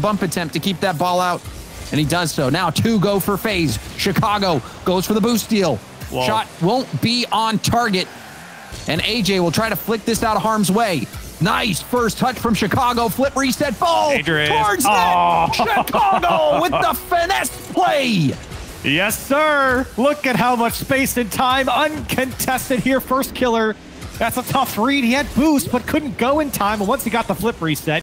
bump attempt to keep that ball out, and he does so. Now 2 go for Faze. Chicago goes for the boost steal. Whoa. Shot won't be on target, and AJ will try to flick this out of harm's way. Nice first touch from Chicago. Flip, reset, ball Dangerous. towards net. Chicago with the finesse play. Yes, sir. Look at how much space and time uncontested here. First killer. That's a tough read. He had boost, but couldn't go in time. And once he got the flip reset,